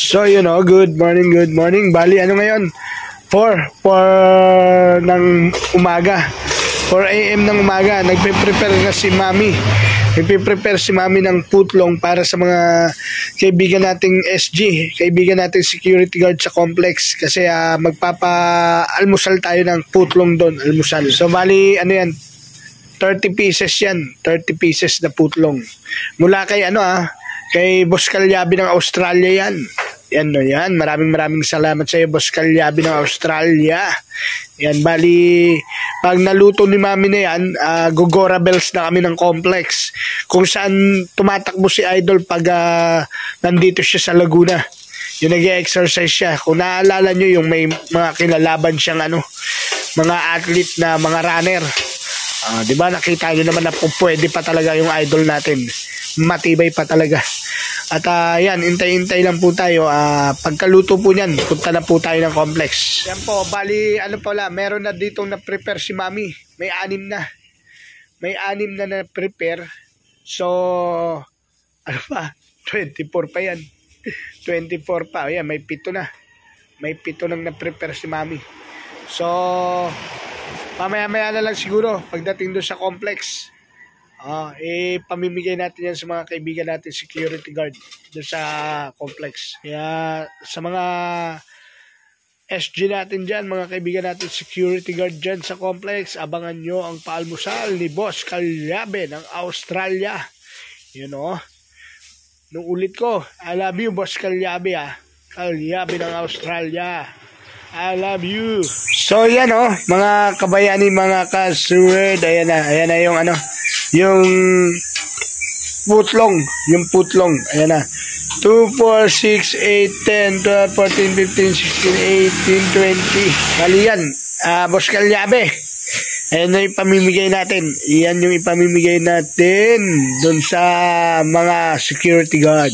So, good morning. Bali, ano ngayon? 4 ng umaga. 4 AM ng umaga. Nagpe-prepare na si Mami. Nagpe-prepare si Mami ng putlong para sa mga kaibigan nating SG, kaibigan nating security guard sa complex. Kasi magpapa-almusal tayo ng putlong doon, almusal. So, bali, 30 pieces yan. 30 pieces na putlong. Mula kay kay Boss Calyabi ng Australia yan. Yan. Maraming salamat sa iyo, Boss Calyabi ng Australia. Yan, bali, pag naluto ni Mami na yan, Gogora Bells na kami ng complex. Kung saan tumatakbo si Idol pag nandito siya sa Laguna. Yung nag-exercise siya. Kung naaalala nyo, yung may mga kilalaban siyang mga athlete na mga runner. Diba, nakita nyo naman na pwede pa talaga yung Idol natin. Matibay pa talaga. At yan, hintay-hintay lang po tayo. Pagkaluto po niyan, punta na po tayo ng complex. Yan po, bali, meron na dito na-prepare si Mami. May 6 na. May 6 na na-prepare. So, 24 pa yan. 24 pa. Ayan, may 7 na. May 7 nang na-prepare si Mami. So, mamaya-maya na lang siguro pagdating doon sa complex. Pamimigay natin yan sa mga kaibigan natin security guard doon sa complex. Kaya sa mga SG natin dyan, mga kaibigan natin security guard dyan sa complex, abangan nyo ang paalmusal ni Boss Calyabi ng Australia. Nung ulit ko, I love you, Boss Calyabi, Calyabi ng Australia. I love you. So yan mga kabayani, mga ka-sword, ayan na yung putlong, ayan na. 2, 4, 6, 8, 10, 12, 14, 15, 16, 18, 20. Bali yan, Boss Calyabi. Ayan na yung ipamimigay natin. Yan yung ipamimigay natin dun sa mga security guard.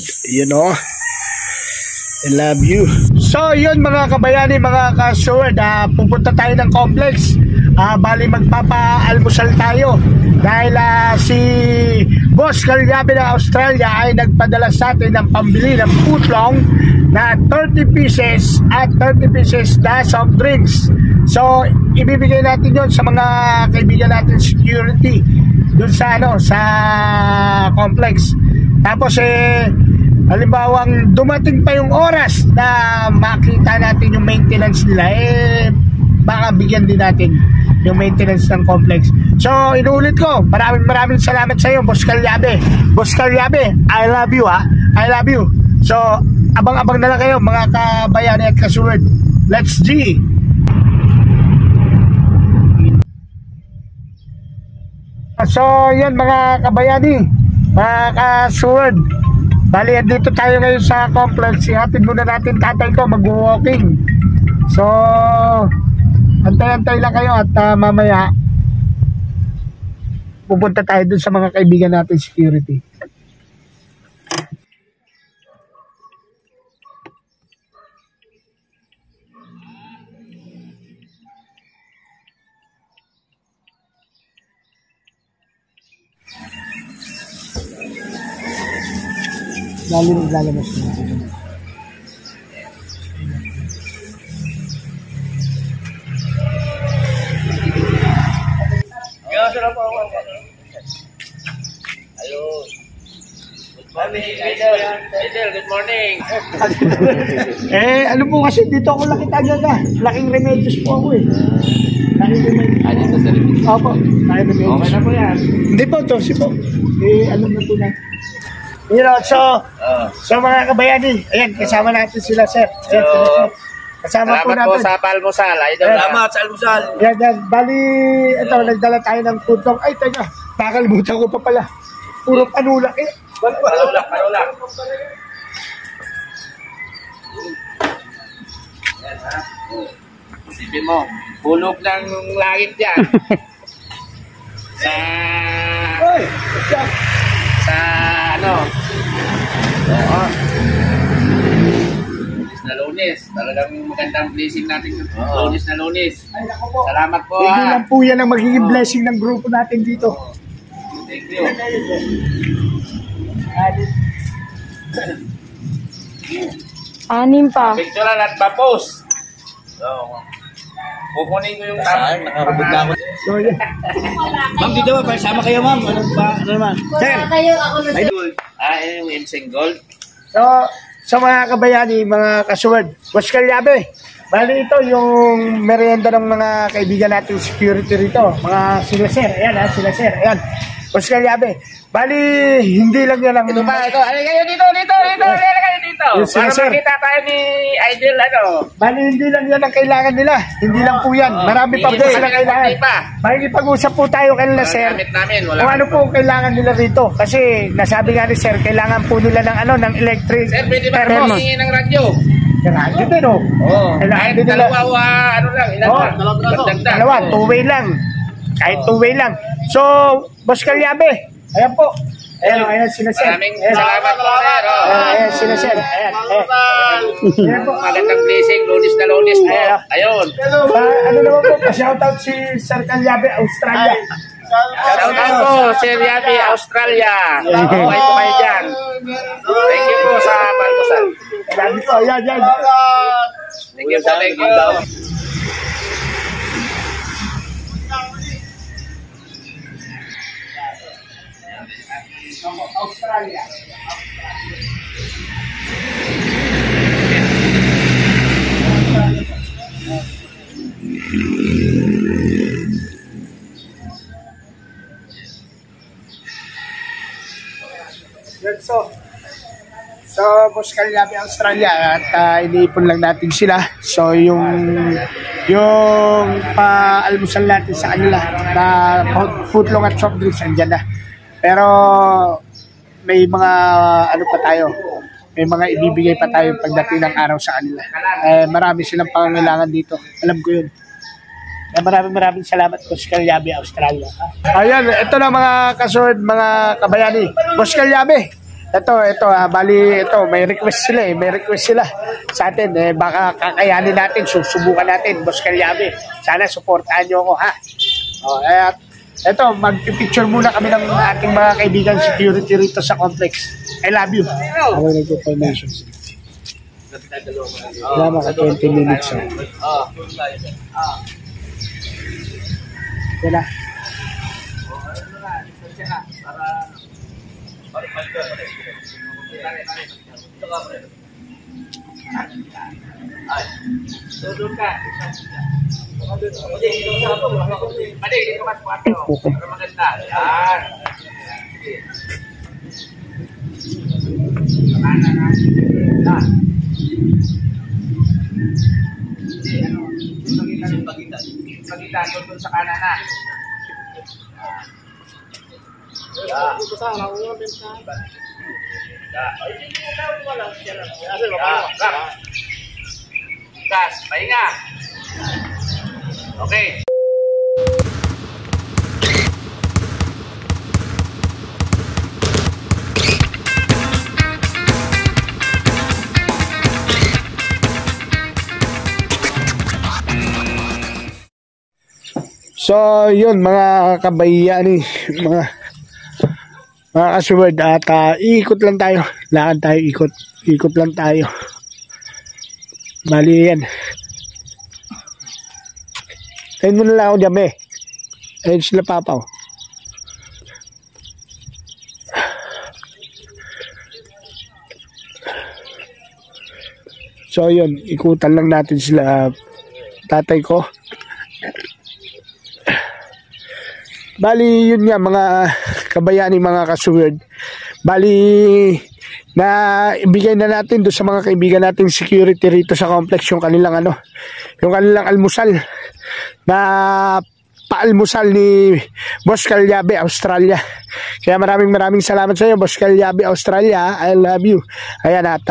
I love you. So, yun mga kabayani, mga ka-sword, pupunta tayo ng complex. Bali magpapa-almusal tayo dahil si Boss Calyabi ng Australia ay nagpadala sa atin ng pambili ng putlong na 30 pieces at 30 pieces na soft drinks. So, ibibigay natin yon sa mga kaibigan natin security dun sa sa complex. Tapos halimbawang dumating pa yung oras na makita natin yung maintenance nila, baka bigyan din natin yung maintenance ng complex. So, inuulit ko, maraming salamat sa iyo, Boss Calyabi. Boss Calyabi, I love you, I love you. So, abang-abang na lang kayo, mga kabayani at kasuward. Let's G! So, yan mga kabayani, mga kasuward. Bali, dito tayo ngayon sa complex. Ihatid muna natin tatay ko mag-walking. So, antay-antay lang kayo at mamaya pupunta tayo dun sa mga kaibigan natin security. Lalabas na. Hello. Good morning, Idol. Idol, good morning. Ano po kasi dito ako nakita agad Laking Remedios po ako Laking Remedios. Dito sa Remedios. Opo, Laking Remedios. Okay na po yan. Hindi po, Tosi po. Alam na po na. So mga kabayani, ayan, kasama natin sila, sir. Kasama po natin. Salamat po sa paalmusal, Idol. Salamat sa almusal. Yan. Bali, ito, nagdala tayo ng putlong. Ay, teka, nakalimutan ko pa pala. Puro panulak Panulak. Yan, isipin mo, bulog ng langit yan. Lunes. Talagang magandang blessing natin. Lunes na Lunes. Salamat po. Hindi lang po yan ang magiging blessing ng grupo natin dito. Thank you. Anim pa. Picturean at pa-post. So, kukunin ko yung tama. Nakarubog na ako. So, yan. Ma'am, dito ba? Sama kayo, ma'am. Ano naman? Sir! Yung Imsing Gold. So, sa mga kabayani, mga kasuwad, Boss Calyabe, bali ito yung merienda ng mga kaibigan nating security rito. Mga sila sir, ayan ha, sila sir, ayan. Boss Calyabe, bali hindi lang yan ang... Ito ba? Ito. Ano kayo dito? Ano kayo dito? Yes, sir, Para sir. makita tayo ni Idol, ano? Bali hindi lang yan ang kailangan nila. Hindi lang po yan. Marami pa po silang kailangan. Bali pag-usap po tayo kanila sir. Gamit namin. Wala Kung ano po ang kailangan nila rito. Kasi nasabi nga ni sir, kailangan po nila ng ano, ng electric Sir, pwede ba thermos. humingi ng radyo? Kailangan din oh. Oo. Kailangan Kahit din nila. dalawa, ano lang, ilan Oo, lang. Dagdag. Dalawa, two-way lang. Kahit two-way lang. So, Boss Calyabe, ayan po. Ayan sila sir. Maraming Ayan. salamat po, sir. Ayan sila sir. Ayan. Ayan po. Magandang blessing, lunis na lunis po. Ayan. Ayun. Ano naman po, pa-shoutout si Sir Calyabe, Australia. Shoutout po, Sir Yabi, Australia. Okay po kayo dyan. Thank you po sa palpusan. Ayan po, ayan. Thank you po, thank you. Australia. Yun, so Boss Calyabe Australia at iniipon lang natin sila. So yung pa-almusal natin sa kanila na footlong at soft drinks andyan na. Pero may mga ano pa tayo, may mga ibibigay pa tayo pagdating ng araw sa kanila. Marami silang pangangailangan dito. Alam ko yun. Maraming salamat Boss Calyabe Australia. Ayun, ito na mga kasod, mga kabayani. Boss Calyabe, ito, bali ito, may request sila sa atin. Baka kakayanin natin, susubukan natin, Boss Calyabe. Sana suportahan niyo ako, ha? At ito, mag-picture muna kami ng ating mga kaibigan security rito sa complex. I love you. Ako nag-information. Wala ka 20 minutes. Wala. Doon ka. Pwede, dito mas kwarto. Para maganda. Yan. Kamana na. Yan. Pagitan doon sa kanan na. Gas, pahinga. Okay. So, yun mga kabayani, mga kasuwad at ikot lang tayo. Lakad tayo, ikot lang tayo. Bali yan. Kain mo na lang ako dyan ayun sila papaw. So yun, ikutan lang natin sila tatay ko. Bali yun nga mga kabayani, mga kasuwad. Bali na ibigay na natin doon sa mga kaibigan nating security rito sa complex yung kanilang yung kanilang almusal na paalmusal ni Boss Calyabe Australia. Kaya maraming salamat sa iyo Boss Calyabe Australia. I love you. Ayan at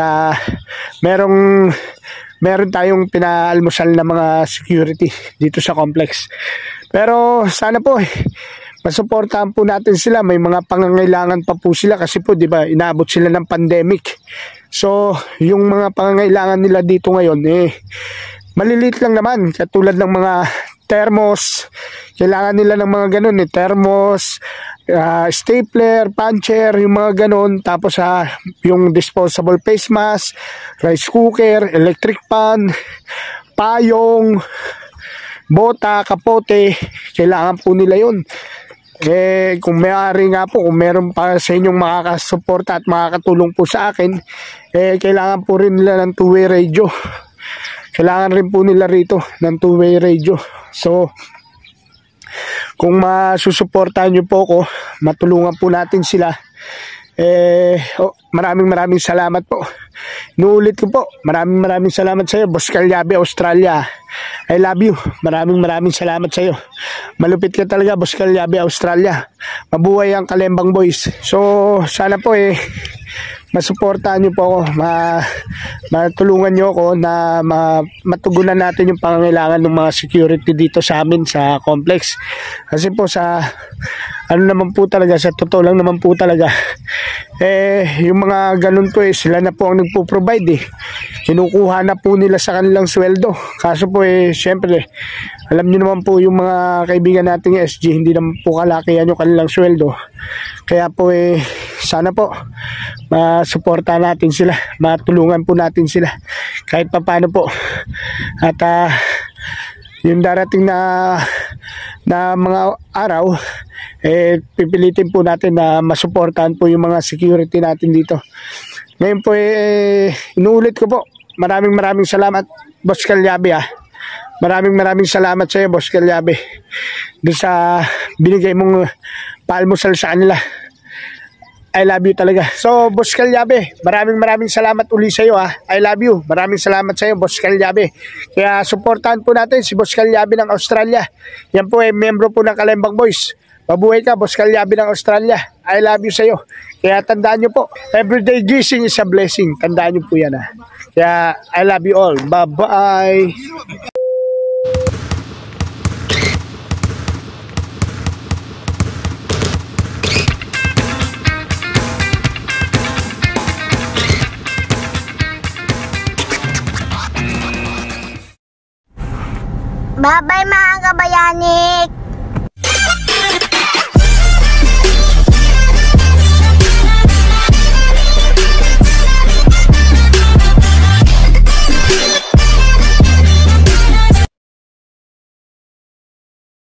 meron tayong pinaalmusal na mga security dito sa complex. Pero sana po masuportahan po natin sila. May mga pangangailangan pa po sila kasi po 'di ba inaabot sila ng pandemic. So yung mga pangangailangan nila dito ngayon maliliit lang naman, katulad ng mga thermos, kailangan nila ng mga ganun thermos, stapler, puncher, yung mga ganun. Tapos yung disposable face mask, rice cooker, electric pan, payong, bota, kapote, kailangan po nila yun. Kung may-ari nga po, kung meron pa sa inyong makakasuporta at makakatulong po sa akin, kailangan po rin nila ng two-way radio. Kailangan rin po nila rito ng two-way radio. So, kung masusuportahan nyo po ako, matulungan po natin sila. Maraming salamat po. Inuulit ko po, maraming salamat sa iyo, Boss Calyabe, Australia. I love you. Maraming salamat sa iyo. Malupit ka talaga, Boss Calyabe, Australia. Mabuhay ang Kalembang Boys. So, sana po masuportahan niyo po ako, matulungan niyo ako na matugunan natin yung pangangailangan ng mga security dito sa amin sa complex. Kasi po sa naman po talaga, sa totoo lang naman po talaga, yung mga ganun po sila na po ang nagpo-provide kinukuha na po nila sa kanilang sweldo. Kaso po syempre, alam niyo naman po yung mga kaibigan nating SG, hindi naman po kalakihan yung kanilang sweldo. Kaya po sana po masuporta natin sila, matulungan po natin sila kahit papaano po. At yung darating na mga araw, pipilitin po natin na masuportahan po yung mga security natin dito. Ngayon po inuulit ko po, maraming salamat, Boss Calyabe. Maraming salamat sa iyo, Boss Calyabe, doon sa binigay mong paalmusal sa kanila. I love you talaga. So, Boss Calyabe, maraming salamat uli sa iyo. I love you. Maraming salamat sa iyo, Boss Calyabe. Kaya suportahan po natin si Boss Calyabe ng Australia. Yan po membro po ng Kalembang Boys. Mabuhay ka, Boss Calyabe ng Australia. I love you sa iyo. Kaya tandaan nyo po, everyday gising is a blessing. Tandaan nyo po yan. Kaya I love you all. Bye-bye. Bye-bye mga kabayani!